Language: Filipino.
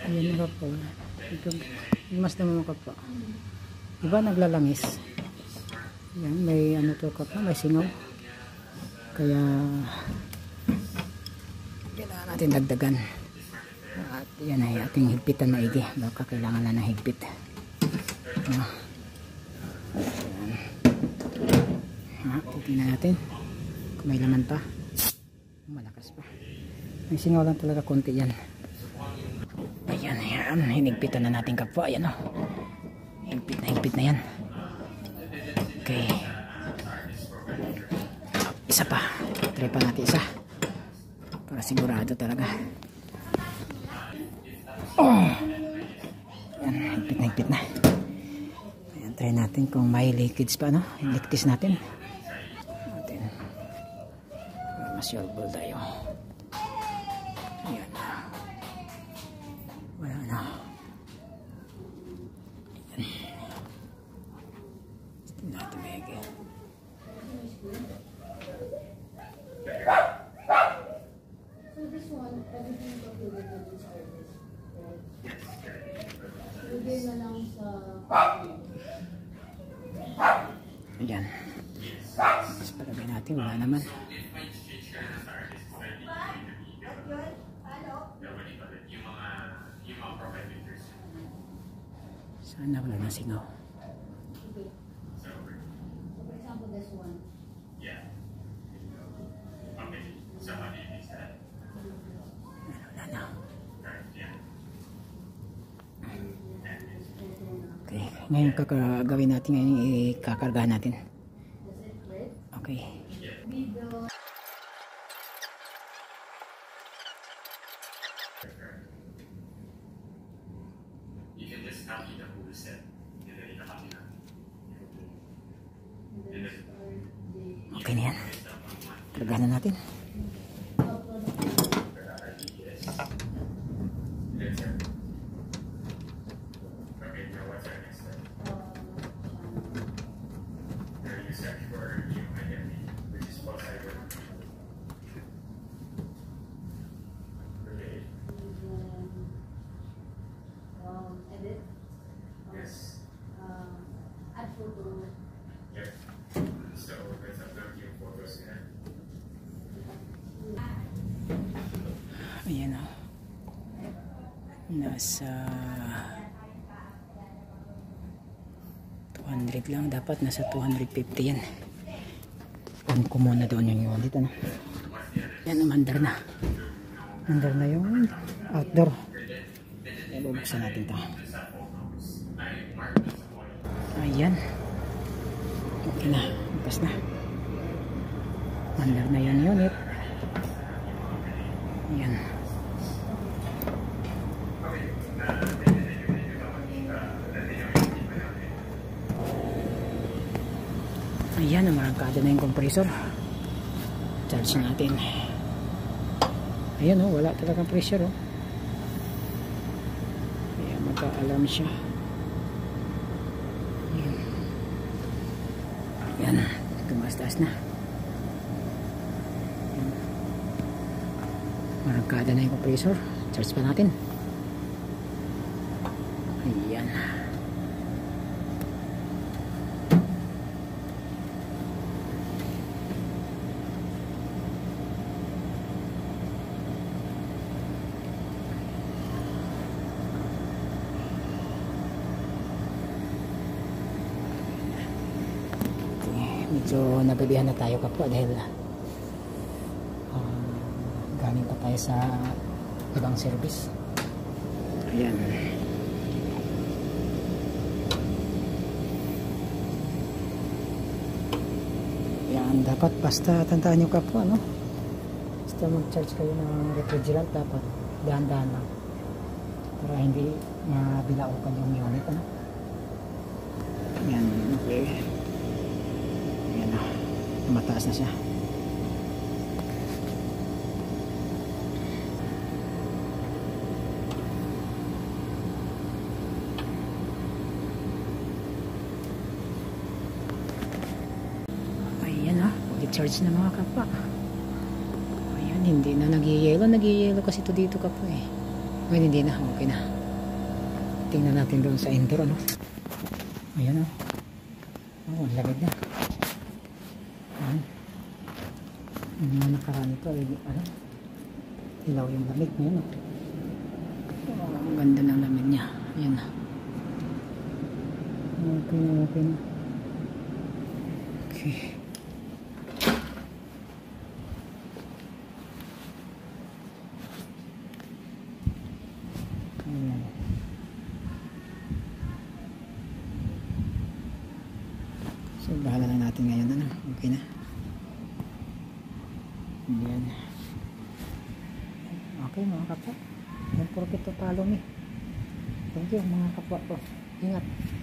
Ayan mga po. Ito, mas naman mga po. Diba naglalangis? Yan, may ano to kapwa, may singaw. Kaya kailangan natin dagdagan. At yan ay ating higpitan na igi. Baka kailangan na ng higpit. Yan. Titignan natin kung may laman pa. Malakas pa. May singaw lang talaga konti yan. Ayan, ayan. Hinigpitan na natin kapwa. Ayan o. Higpit na yan. Okay. Isa pa. Try pa natin isa. Para sigurado talaga. Oh! Ayan, higpit na. Ayan, try natin kung may leakage pa, no? Iliktis natin. Mas yorble tayo. Ayan. Wala na. Ayan. Tingnan natin bege. So this one, everything included in the service. Lagay na lang sa... Ayan. Tapos palagay natin, wala naman. Sana wala na singaw. Okay. So for example, this one. Yeah. Okay. So how do you use that? Wala na. Right. Yeah. Okay. Ngayon gagawin natin ngayon, ikakargahan natin. Does it clip? Okay. Video. You can just copy the whole set. And then copy that. And then start the Okay na yan. Kargahan na natin. upload of Yes. Yes, sir. Okay, now what's our next step? There you search for new identity, which is post ID. Okay. edit. Yes. Add photo. Yes. So let's upload your photos here. Ayan o. Nasa 200 lang. Dapat nasa 250 yan. Kung kumuna doon yung unit. Ano? Yan, mandar na. Mandar na yung outdoor. Bubuksan natin ito. Ayan. Okay na. Bukas na. Mandar na yung unit. Ayan. Ayan, namarangkada na yung compressor. Charge natin. Ayan o, wala talagang pressure o. Ayan, magka-alarm siya. Ayan. Ayan, tumaas-taas na. Ayan. Marangkada na yung compressor. Charge pa natin. Ayan. Medyo nagabihan na tayo kapwa dahil galing pa tayo sa ibang service. Ayan. Ayan, dapat basta tandaan nyo kapwa, no? Basta mag-charge kayo ng refrigerant, dapat dahan-dahan lang para hindi mabilaukan yung unit, ano? Ayan, okay. Ayan na, mataas na siya. Ayan na, charge na mga kapwa. Ayan, hindi na nagyayelo kasi ito dito kapwa eh. Ngayon hindi na, okay na. Tingnan natin doon sa indoor, ano. Ayan, oh. Oh, lamig na. Ayan. Yung mga nakaraan ito, ano, ilaw yung lamig ngayon, oh. Oh, ang ganda ng lamig niya. Ayan na. Okay na, okay na. Okay. Ayan. So, bahala na natin ngayon, ano. Okay na. Ayan. Okay, mga kapwa. Don't forget to follow me. Thank you, mga kapwa ko. Ingat.